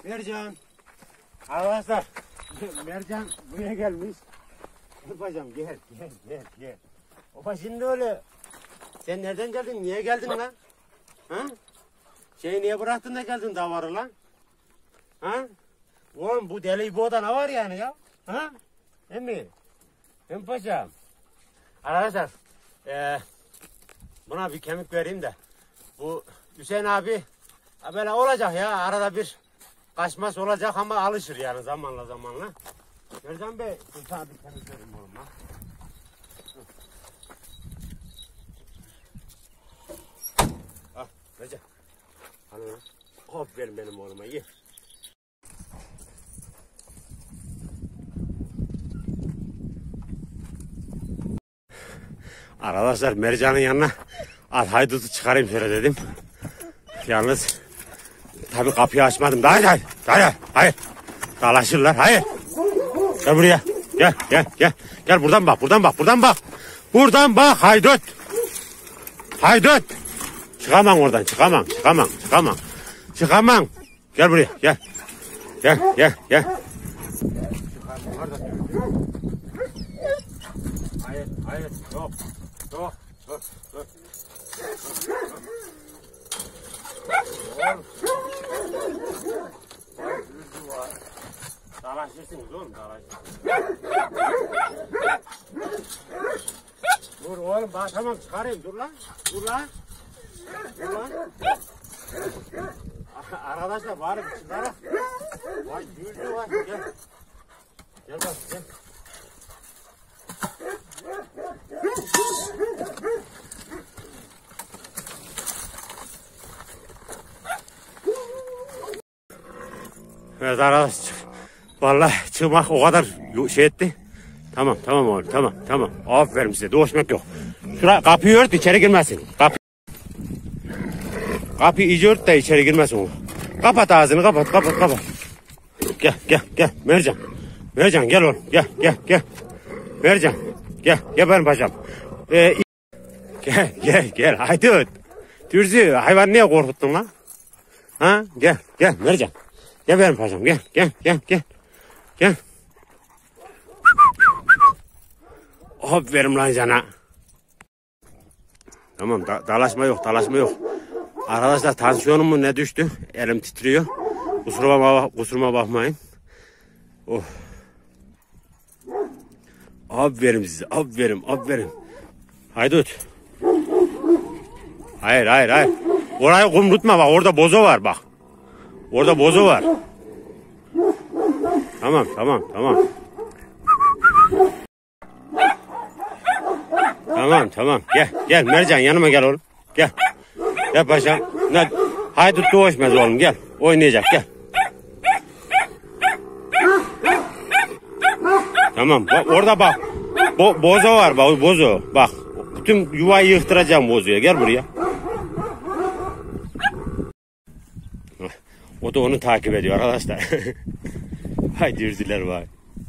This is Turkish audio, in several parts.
Mercan. Arkadaşlar. Mercan buraya gelmiş. Hocam gel. Opa şimdi öyle. Sen nereden geldin? Niye geldin lan? Ha? Şeyi niye bıraktın da geldin davarı lan? Ha? Oğlum bu deli bu oda ne var yani ya? Ha? Değil mi? Hem paşam. Arkadaşlar. Buna bir kemik vereyim de. Bu Hüseyin abi böyle olacak ya. Arada bir kaçmaz olacak ama alışır yani zamanla. Mercan Bey, sana bir kemik vereyim oğlum lan. Al Mercan. Al lan. Hop verin benim oğluma ye. Arkadaşlar Mercan'ın yanına haydutu çıkarayım şöyle dedim. Yalnız tabii kapıyı açmadım. Hayır. Dalaşırlar. Hayır. Gel buraya. Gel buradan bak. Buradan bak haydut. Çıkamam oradan. Çıkamam. Gel buraya. Gel. Hayır. Yok. Dalaşırsınız oğlum, Dur oğlum, bak tamam çıkarayım, dur lan. Arkadaşlar bari bir çıkarak. Vay yüzü var, gel. Gel. Evet arkadaşlar. Vallahi çıkmak o kadar şey etti. Tamam oğlum tamam. Aferin size, doğuşmak yok. Şuraya kapıyı ört, içeri girmesin. Kapıyı iyice ört de içeri girmesin o. Kapat ağzını, kapat. Gel Mercan gel oğlum, gel. Mercan gel benim paşam. Gel haydut. Dürzü hayvan niye korkuttun lan? Ha gel Mercan. Gel benim paşam, gel. Aferin lan sana. Tamam, dalaşma yok. Arkadaşlar tansiyonum mu ne düştü? Elim titriyor. Kusuruma bakmayın. Oh. Aferin size, aferin. Haydut. Hayır. Orayı kumrutma bak, orada bozo var bak. Tamam. Tamam. Gel Mercan, yanıma gel oğlum. Gel paşam. Haydut doğuşmaz oğlum, gel. Oynayacak, gel. Tamam, bak orada bak. Bozo var bak, bozo. Bak, bütün yuvayı yıktıracağım bozoya. Gel buraya. O da onu takip ediyor arkadaşlar. Hay dürzüler var.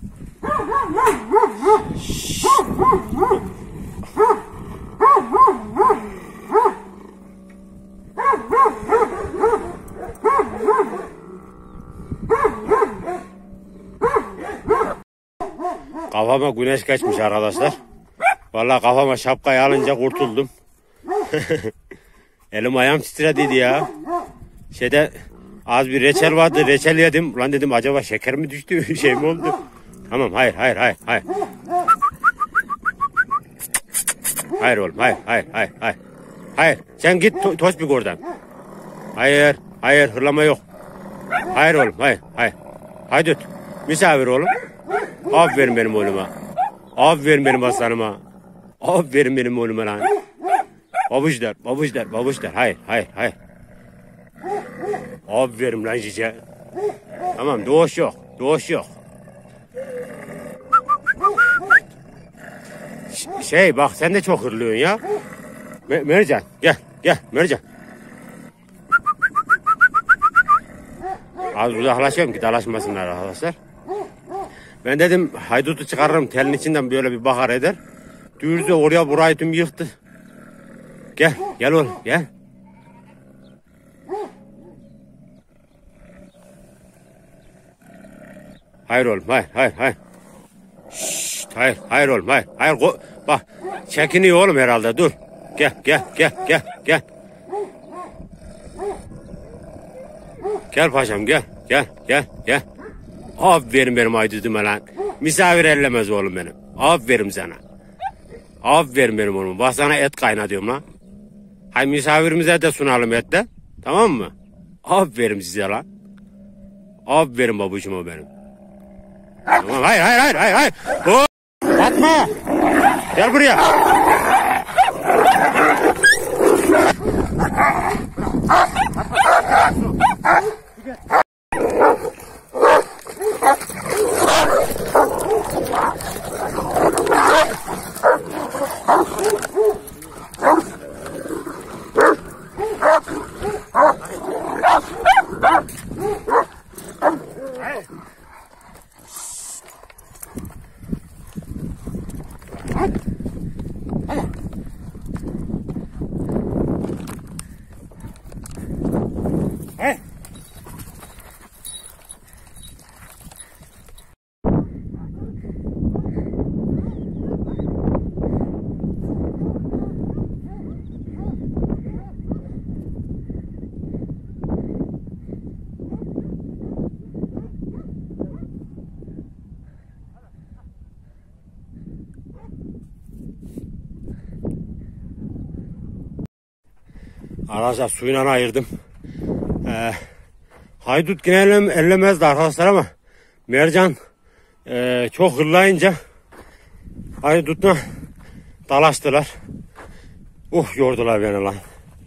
Kafama güneş kaçmış arkadaşlar. Vallahi kafama şapkayı alınca kurtuldum. Elim ayağım titrediydi ya. Az bir reçel vardı, reçel yedim. Ulan dedim acaba şeker mi düştü, şey mi oldu? Tamam, hayır. Hayır oğlum, hayır. Hayır, sen git tospik oradan. Hayır, hırlama yok. Hayır oğlum, hayır. Haydut, misafir oğlum. Aferin benim oğluma. Aferin benim aslanıma. Aferin benim oğluma lan. Babuşlar. Hayır. Aferin lan cice. Tamam, doğuş yok. Bak sen de çok hırlıyorsun ya. Mercan gel Mercan. Az uzaklaşıyorum ki dalaşmasınlar arkadaşlar. Ben dedim haydutu çıkarırım, telin içinden böyle bir bakar eder. Dürzü oraya burayı tüm yıktı. Gel oğlum gel. Hayır oğlum, hayır, hayır, hayır. Şşt, hayır, hayır oğlum, hayır, hayır. Bak, çekiniyor oğlum herhalde, dur. Gel, gel, gel, gel, gel. Gel paşam, gel, gel, gel, gel. Aferin benim haydutuma lan. Misafir ellemez oğlum benim. Aferin sana. Aferin benim oğlum. Bak sana et kaynatıyorum lan. Hay misafirimize de sunalım et de. Tamam mı? Aferin size lan. Aferin babacığıma benim. Tamam, hayır, hayır, hayır, hayır, hayır. Hop! Atma! Gel buraya. Hey! Arkadaşlar suyuna ayırdım. Haydut yine ellemezdi arkadaşlar ama mercan çok hırlayınca haydutla dalaştılar. Yordular beni lan.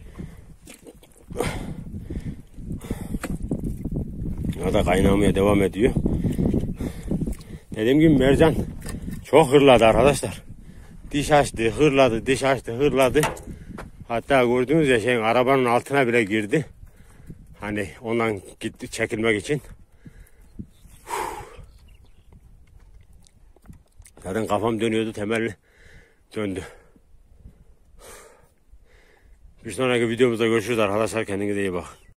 Ya da kaynamaya devam ediyor. Dediğim gibi mercan çok hırladı arkadaşlar. Diş açtı, hırladı, diş açtı, hırladı. Hatta gördüğünüz ya şeyin arabanın altına bile girdi. Hani ondan gitti çekilmek için. Zaten kafam dönüyordu, temelli döndü. Bir sonraki videomuzda görüşürüz arkadaşlar. Kendinize iyi bakın.